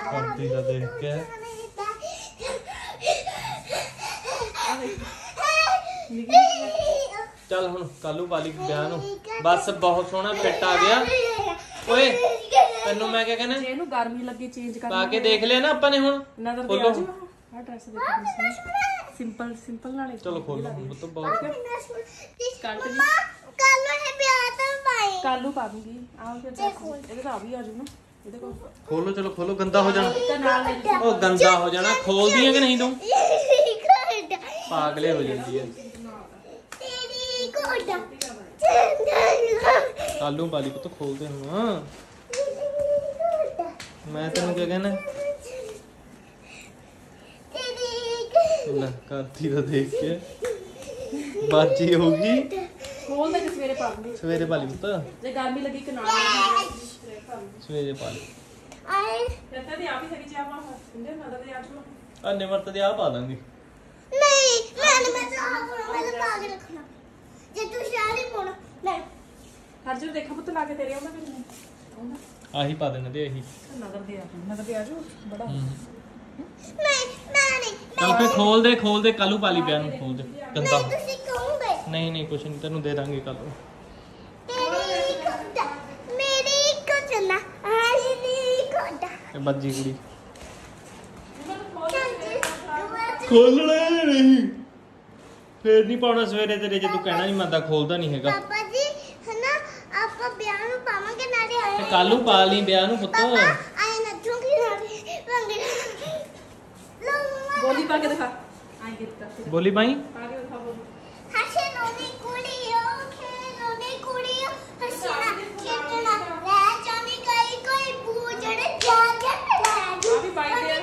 आरती का देख के चल हुण कालू वाली ब्याह नूं बस बहुत सोहना फिट आ गया। ओए तेनू मैं क्या कहना जे ਇਹਨੂੰ ਗਰਮੀ ਲੱਗੀ ਚੇਂਜ ਕਰ पा के देख लिया ना अपन ने हुण ਨਜ਼ਰ ਤੇ खोलो ਆ ਜਾ ਆ ਡਰੈਸ ਦੇਖੋ ਸਿੰਪਲ ਸਿੰਪਲ ਨਾਲੇ चलो खोलो तो बहुत ਕੱਟ ਦੀ कालू है ब्याह तो भाई ਕਾਲੂ ਪਾ ਦੂੰਗੀ ਆਹ ਫਿਰ ਇਹਦੇ ਤਾਂ ਆ ਵੀ ਆ ਜੂ ਨਾ ਇਹਦੇ ਕੋਲ खोलो चलो खोलो गंदा हो जाना ਤੇ ਨਾਲ ਮੇਰੀ ओ गंदा हो जाना खोल दिया कि नहीं तू कोडा पागले हो जाती है तेरी कोडा कालू वाली को तो खोल दे हां मैं तेन क्या कहना ले करती तो देख के बाजी होगी ਖੋਲ ਦੇ ਸਵੇਰੇ ਪਾ ਦੂੰਗੀ सवेरे वाली पुत ਜੇ ਗਰਮੀ ਲੱਗੀ ਕਿ ਨਾਲ सवेरे पा ली आए ਜੱਤਾ ਦੀ ਆ ਵੀ ਸਕੀ ਚਾਹਾਂ ਹੁੰਦੇ ਨਜ਼ਰ ਤੇ ਆ ਜੂ अन्य मरत दे आ पा देंगे नहीं मैं तो पागल रखना जे तू शादी पोना नहीं ਹਰ ਜੂ ਦੇਖਾ ਪੁੱਤ ਲਾ ਕੇ ਤੇਰੇ ਆਉਂਦਾ ਕਿ ਨਹੀਂ ਆਉਂਦਾ आही पा देने दे यही ਨਜ਼ਰ ਤੇ ਆ ਜੂ ਬੜਾ नहीं मैं नहीं चल पे खोल दे कालू वाली बयान खोल दे गंदा मैं तुझे कहूंगा नहीं कुछ नहीं तेन दे देंगे कल तेरी कोडा मेरी कोडा आई नी कोडा बज्जी कुड़ी खोलना नहीं फिर नहीं पाना सवेरे तेरे जे तू कहना नहीं मंदा खोलदा नहीं हैगा पापा जी है ना आप ब्याह में पावांगे नारे आए ते कालू पा ली ब्याह नु पुत्त पापा आए ना चुंगी नारे रंगे लो ਬੋਲੀ ਪਾ ਕੇ ਦਿਖਾ ਆਈ ਗਿਰਤਾ बोली भाई ਪਾ ਕੇ ਦਿਖਾ ਬੋਲੀ हसे लोनी कुड़ियो खेलोनी कुड़ियो हसना खेलना रह जाने कोई बूझड़े जा जा ਆ ਵੀ ਬਾਈ ਦੇ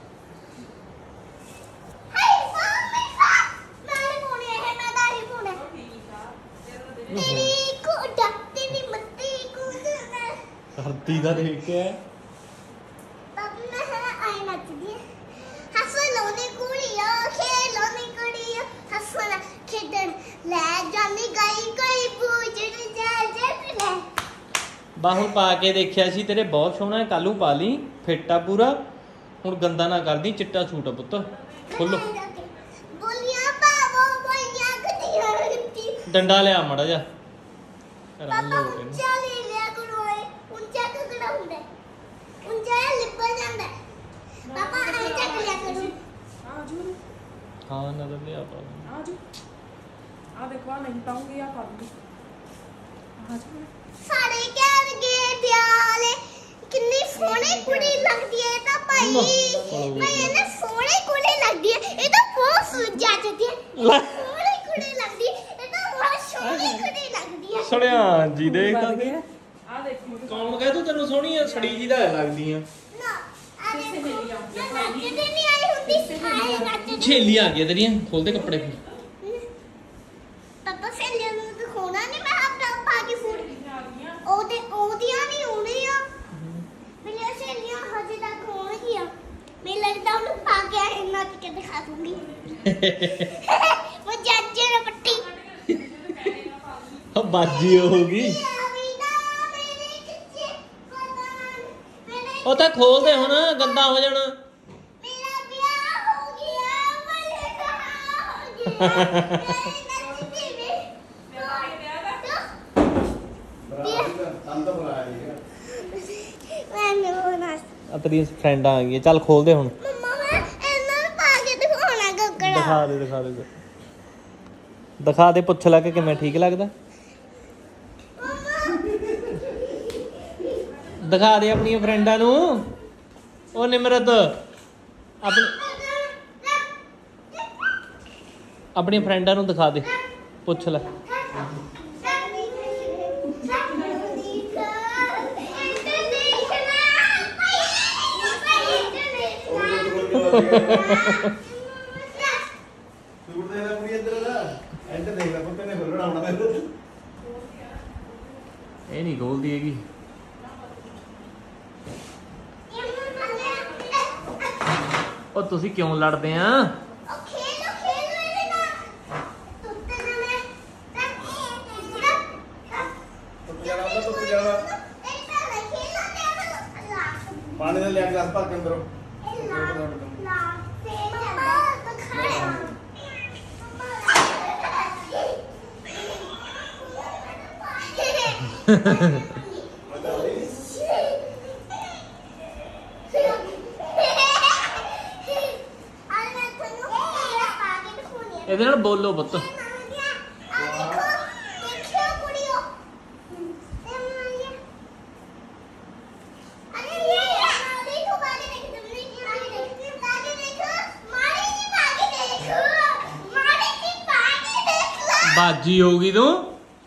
हाय मम्मी मैं बोले है मैं दाढ़ी बोले तेरी कोडा तेरी मत्ती कोडा धरती दा देख के तब मैं आए नच दिए हसलोनी कुड़ियो खेलोनी कुड़ियो हसना खेडन ले जाने कोई बूझड़े जा जा ले बाहु पा के देखिया सी तेरे बहुत सोहना है कालू पा ली फिट आ पूरा हुन गंदा ना कर दी चिट्टा सूट आ पुत्त खोलो बोलिया बाबो बोलिया गती डंडा ले आ मड़ा जा पापा ऊंचा ले लिया करो ऊंचा ककड़ा हुंदा ऊंचा लिपल जांदा पापा ऐ चक लिया करो ਆ ਜੂ हां नजर ले आ पा ਆ ਜੂ ਆ ਦੇਖੋ ਆ ਨਹੀਂ ਪਾਉਂਗੀ ਆ ਪਾ ਦੂੰਗੀ ਆ ਜੂ सारे क्या लगे प्याले कितनी सोहनी कुड़ी लगदी है ता भाई मैं ना सोहनी कुड़ी लगदी है ये तो बहुत सुजा जती है सोहनी कुड़ी लगदी ये तो बहुत सोहनी कुड़ी लगदी है सड़िया जी देख ਆ ता ਦੇਖੋ कौन कह तू तेनू सोहनी है सड़ी जी दा लगदी है ना अरे ਕਿਸੇ ਮੇਰੀ ਆਉਂਦੀ ਆ नचदे नहीं आई हुंदी आई नचदे झेली आ गई तेरियां खोल दे कपड़े फिर पापा सहेलियां ਨੂੰ ਦਿਖਾਉਣਾ ਨਹੀਂ ਮੈਂ ਆਪਣਾ ਪਾ ਕੇ ਫੂਡ ਉਹਦੀਆਂ ਨਹੀਂ ਹੋਣੀਆਂ ਮੇਰੀਆਂ ਸਹੇਲੀਆਂ ਹਜੇ ਤੱਕ ਹੋਣਗੀਆਂ ਮੈਨੂੰ ਲੱਗਦਾ ਉਹਨੂੰ ਪਾ ਕੇ ਇਹਨਾਂ ਤੇ ਦਿਖਾ ਦੂੰਗੀ ਉਹ ਜੱਜੇ ਨੇ ਪੱਟੀ अब बाजी होगी ओ ता खोल दे हुन गंदा हो जाना मेरा ब्याह हो गया मेरे ब्याह हो गया तेरी फ्रेंड आ गई चल खोल दे हुन मम्मा मैं ਇਹਨਾਂ ਨੂੰ ਪਾ ਕੇ ਦਿਖਾਉਣਾ ਗੱਗੜਾ दिखा दे पुछ ला के किवें ठीक लगदा दिखा दे अपनी फ्रेंडा नु ओ निमरत अपनी फ्रेंडा नु दिखा दे पुछ ला सूट देख ले पूरी इधर ना इधर देख ले कुत्ते ने खोलना होना मेरे ਇਹ ਨਹੀਂ ਖੋਲਦੀ ਹੈਗੀ ਉਹ ਤੁਸੀਂ ਕਿਉਂ ਲੜਦੇ ਆ पानी दे लिया गिलास भर के ਅੰਦਰੋਂ ਇਹਦੇ ਨਾਲ ਬੋਲੋ ਪੁੱਤ। ਬਾਜੀ ਹੋ ਗਈ ਤੂੰ।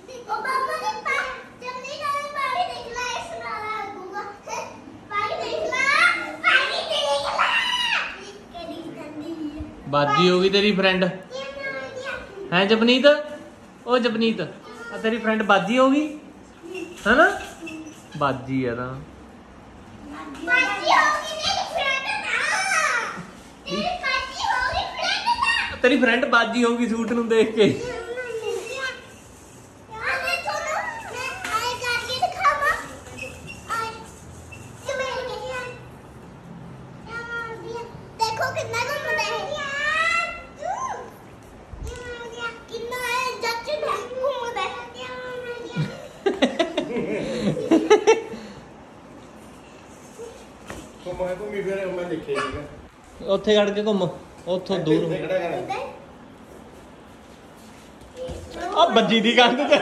ਬਾਜੀ ਹੋ ਗਈ ਤੇਰੀ ਫਰੈਂਡ ਹੈ ਜਪਨੀਤ। ਉਹ ਜਪਨੀਤ ਆ ਤੇਰੀ ਫਰੈਂਡ ਬਾਜੀ ਹੋ ਗਈ ਹੈ ਨਾ। ਬਾਜੀ ਆ ਤਾਂ ਤੇਰੀ ਫਰੈਂਡ ਬਾਜੀ ਹੋ ਗਈ ਸੂਟ ਨੂੰ ਦੇਖ ਕੇ। ਘੁੰਮੀ ਫਿਰ ਮੈਂ ਦੇਖਿਆ ਸੀਗਾ ਉੱਥੇ ਖੜ ਕੇ ਘੁੰਮ ਉੱਥੋਂ ਦੂਰ ਆ ਬੱਜੀ ਦੀ ਕੰਧ ਤੇ।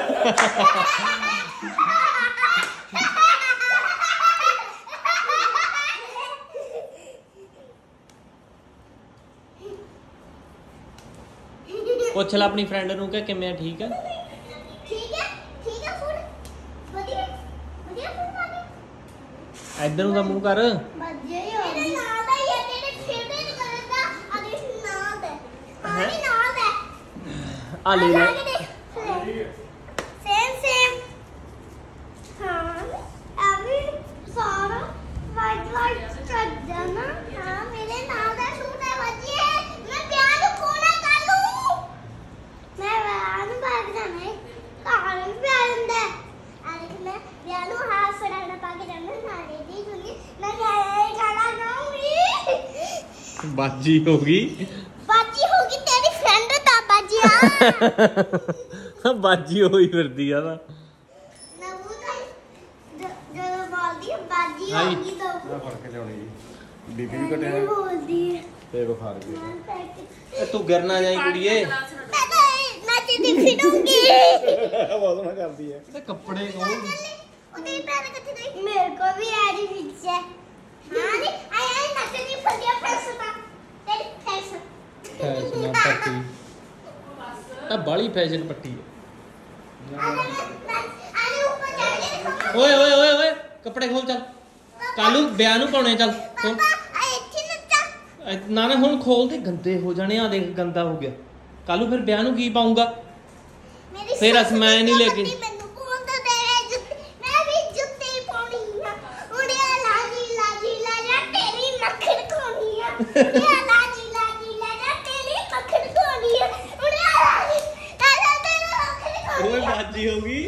ਪੁੱਛ ਲੈ ਆਪਣੀ ਫਰੈਂਡ ਨੂੰ ਕਿ ਕਿਵੇਂ ਆ, ਠੀਕ ਆ। ਇੱਧਰ ਨੂੰ ਦਾ ਮੂੰਹ ਕਰ। ਆ ਲੈ ਲੈ ਬਾਜੀ ਹੋ ਗਈ। ਬਾਜੀ ਹੋ ਗਈ ਤੇਰੀ ਫਰੈਂਡ ਤਾਂ ਬਾਜੀਆ। ਬਾਜੀ ਹੋਈ ਫਿਰਦੀ ਆ ਤਾਂ। ਜਦੋਂ ਬੋਲਦੀ ਹੈ ਬਾਜੀ ਹੋ ਗਈ ਤਾਂ ਨਾ ਫੜ ਕੇ ਲਿਆਉਣੀ ਜੀ। ਬੀਬੀ ਵੀ ਘਟਿਆ ਬੋਲਦੀ ਹੈ ਤੇ ਬੁਖਾਰ ਵੀ ਇਹ ਤੂੰ ਗਿਰ ਨਾ ਜਾਈ ਕੁੜੀਏ। ਮੈਂ ਤੇਰੀ ਫਿਰੂੰਗੀ। ਬਹੁਤ ਨਾ ਕਰਦੀ ਹੈ। ਤੇ ਕੱਪੜੇ ਕੋਲ ਉਹਦੇ ਪੈਰ ਕਿੱਥੇ ਗਏ? ਮੇਰੇ ਕੋ ਵੀ ਆ ਰਹੀ ਵਿੱਚ ਹੈ। ਹਾਂ ਨਹੀਂ ਆਇਆ ਨਕਲੀ ਫੜਿਆ ਫੈਸਾ ਤੇਰੀ ਫੈਸਾ ਫੈਸ਼ਨ ਪੱਟੀ ਆ ਬਾਲੀ ਫੈਸ਼ਨ ਪੱਟੀ ਹੈ। ਆਲੇ ਉੱਪਰ ਜਾ ਕੇ ਦੇਖੋ। ਓਏ ਓਏ ਓਏ ਓਏ ਕੱਪੜੇ ਖੋਲ ਚੱਲ। ਕਾਲੂ ਵਿਆਹ ਨੂੰ ਪਾਉਣੇ ਚੱਲ ਖੋਲ। ਆ ਇੱਥੇ ਨੱਚਾ। ਨਾ ਨਾ ਹੁਣ ਖੋਲ ਤੇ ਗੰਦੇ ਹੋ ਜਾਣੇ ਆ। ਦੇਖ ਗੰਦਾ ਹੋ ਗਿਆ। ਕਾਲੂ ਫਿਰ ਵਿਆਹ ਨੂੰ ਕੀ ਪਾਉਂਗਾ। ਮੇਰੀ ਫਿਰ ਅਸ ਮੈਂ ਨਹੀਂ ਲੈ ਕੇ ਮੈਨੂੰ ਬੋਲਦਾ ਤੇ ਜੁੱਤੀ ਮੈਂ ਵੀ ਜੁੱਤੀ ਪਾਉਣੀ ਆ। ਉੜਿਆ ਲਾਜੀ ਲਾਜੀ ਲਾਜਾ ਤੇਰੀ ਮੱਖਣ ਖੋਣੀ ਆ। ਉੜਿਆ ਲਾਜੀ ਲਾਜੀ ਲਾਜਾ ਤੇਰੀ ਮੱਖਣ ਖੋਣੀ ਆ। ਉੜਿਆ ਲਾਜੀ ਲਾਜਾ ਤੇਰੀ ਮੱਖਣ ਖੋਣੀ ਓਏ ਆ। ਬਾਜੀ ਹੋ ਗਈ।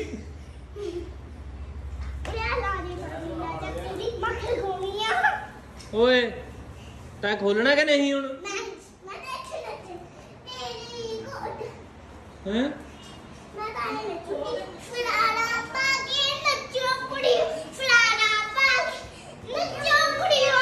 ਉੜਿਆ ਲਾਜੀ ਲਾਜੀ ਲਾਜਾ ਤੇਰੀ ਮੱਖਣ ਖੋਣੀ ਆ। ਓਏ ਤਾਂ ਖੋਲਣਾ ਕਿ ਨਹੀਂ ਹੁਣ। ਮੈਂ ਦੇਖ ਨੱਚ ਤੇਰੀ ਗੋਡ ਹੈ ਮੈਂ ਤਾਂ ਇਹ ਨੱਚੂਗੀ। ਫਲਾਣਾ ਪਾ ਕੇ ਨੱਚੋ ਕੁੜੀ। ਫਲਾਣਾ ਪਾ ਕੇ ਨੱਚੋ ਕੁੜੀਓ।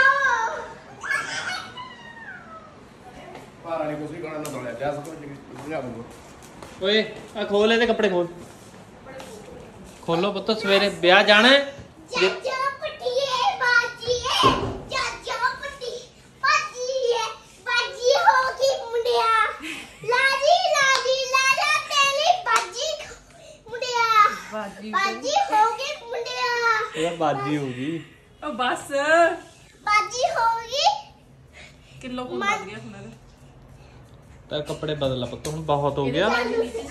ਭਾਰਾ ਨਹੀਂ ਕੁਛ ਵੀ ਖਾਣਾ ਨਾ ਦੋਲਿਆ ਜਾ ਸਕੋ ਜੀ ਲਿਆ ਦੂੰਗਾ। ਓਏ ਆ ਖੋਲ ਇਹਦੇ ਕੱਪੜੇ ਖੋਲ। ਖੋਲੋ ਪੁੱਤ ਸਵੇਰੇ ਵਿਆਹ ਜਾਣਾ ਹੈ। ਚਾਚਾ ਪਟੀਏ ਬਾਜੀਏ ਚਾਚਾ ਪਟੀ ਬਾਜੀਏ ਬਾਜੀ ਹੋ ਗਈ ਮੁੰਡਿਆ। ਲਾਜੀ ਲਾਜੀ ਲਾਜਾ ਤੇਰੀ ਬਾਜੀ ਮੁੰਡਿਆ। ਬਾਜੀ ਹੋ ਗਈ ਮੁੰਡਿਆ। ਇਹ ਬਾਜੀ ਹੋ ਗਈ। ਉਹ ਬਸ ਬਾਜੀ ਹੋ ਗਈ। ਕਿਲੋ ਕੁ ਵੱਧ ਗਿਆ ਹੁਣ ਇਹਦਾ। ਤਾਂ ਕੱਪੜੇ ਬਦਲ ਲਾ ਪੁੱਤ ਹੁਣ ਬਹੁਤ ਹੋ ਗਿਆ ਆਪਾਂ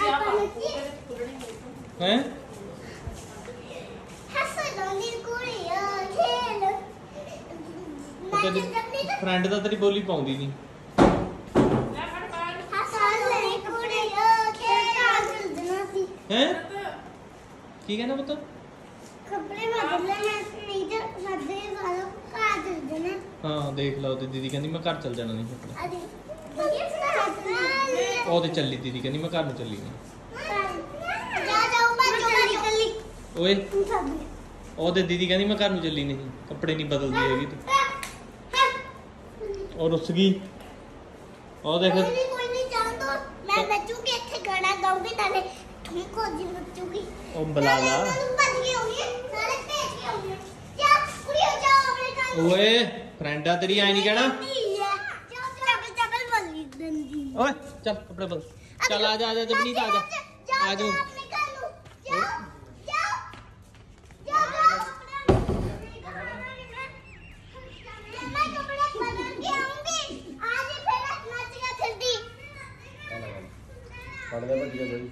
ਹੈ। ਹੱਸਣੋਂ ਕੁੜੀਓ ਖੇਲ ਤੇਰੀ ਫਰੈਂਡ ਤਾਂ ਤੇਰੀ ਬੋਲੀ ਪਾਉਂਦੀ ਨਹੀਂ। ਹੱਸਣੋਂ ਕੁੜੀਓ ਖੇਲ ਜਨਾ ਸੀ। ਹੈ ਕੀ ਕਹਿੰਦਾ ਪੁੱਤ। ਕੱਪੜੇ ਬਦਲ ਲੈ ਨਹੀਂ ਤੇ ਸਾਡੇ ਸਾਰਾ ਘਰ ਜਨਾ। ਹਾਂ ਦੇਖ ਲਾ ਉਹਦੀ ਦੀਦੀ ਕਹਿੰਦੀ ਮੈਂ ਘਰ ਚੱਲ ਜਾਣਾ ਨਹੀਂ ਛੱਡਣਾ। ਅਰੇ ਉਹਦੇ ਚੱਲੀ ਦੀਦੀ ਕਹਿੰਦੀ ਮੈਂ ਘਰ ਨੂੰ ਚੱਲੀ ਨਹੀਂ। ਜਾ ਜਾਓ ਬਾਜੋ ਨਿਕਲੀ ਓਏ ਉਹਦੇ ਦੀਦੀ ਕਹਿੰਦੀ ਮੈਂ ਘਰ ਨੂੰ ਚੱਲੀ ਨਹੀਂ, ਕੱਪੜੇ ਨਹੀਂ ਬਦਲਦੀ ਹੈਗੀ ਤੂੰ। ਉਹ ਰੁੱਸ ਗਈ। ਉਹ ਦੇਖ ਕੋਈ ਨਹੀਂ ਜਾਣ ਦੋ, ਮੈਂ ਨੱਚੂਗੀ ਇੱਥੇ ਗਾਣਾ ਗਾਉਂਗੀ ਨਾਲੇ ਠੁਮਕੋ ਜੀ ਨੱਚੂਗੀ। ਉਹ ਬੁਲਾ ਲਾ। ਭੱਜ ਗਈ ਹੋਗੀ ਨਾਲੇ ਭੇਜ ਗਈ ਹੋਗੀ। ਜਾ ਕੁੜੀ ਹੋ ਜਾ ਆਪਣੇ ਘਰ। ਓਏ ਫਰੈਂਡ ਆ ਤੇਰੀ ਐ ਨਹੀਂ ਕਹਿਣਾ। ਚੱਲ ਬੱਲੀ ਦੰਦੀ। ਓਏ ਚੱਲ ਕੱਪੜੇ ਬਦਲ। ਚੱਲ ਆ ਜਾ ਜਪਨੀਤ ਆ ਜਾ। ਆ ਜਾ ਆਪਣੇ ਘਰ ਨੂੰ ਜਾ ਜਾ ਜਾ ਮੈਂ ਕੱਪੜੇ ਬਦਲ ਕੇ ਆਉਂਗੀ। आज ही फिर नाच के खेलती ਪੜਦੇ ਬੱਜੀਆਂ ਬਈ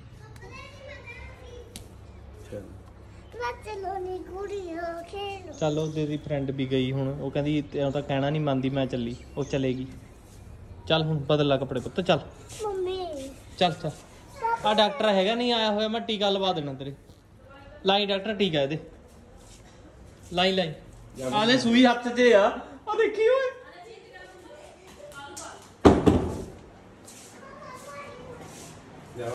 ਚੱਲ चलो नी कुड़ियों खेलो। ਚੱਲ ਉਹਦੇ ਦੀ ਫਰੈਂਡ ਵੀ ਗਈ ਹੁਣ। ਉਹ ਕਹਿੰਦੀ ਤੈਨੂੰ ਤਾਂ ਕਹਿਣਾ ਨਹੀਂ ਮੰਨਦੀ, ਮੈਂ ਚੱਲੀ। ਉਹ ਚਲੇਗੀ। ਚੱਲ ਹੁਣ ਬਦਲ ਲਾ ਕੱਪੜੇ ਪੁੱਤ। ਚੱਲ मम्मी ਚੱਲ ਚੱਲ। ਆ ਡਾਕਟਰ ਹੈਗਾ ਨਹੀਂ ਆਇਆ ਹੋਇਆ, ਮੈਂ ਟੀਕਾ ਲਵਾ ਦੇਣਾ ਤੇਰੇ। ਲਾਈ ਡਾਕਟਰ ਟੀਕਾ ਇਹਦੇ। ਲਾਈ ਆ ਲੈ ਸੂਈ ਹੱਥ 'ਚ ਆ।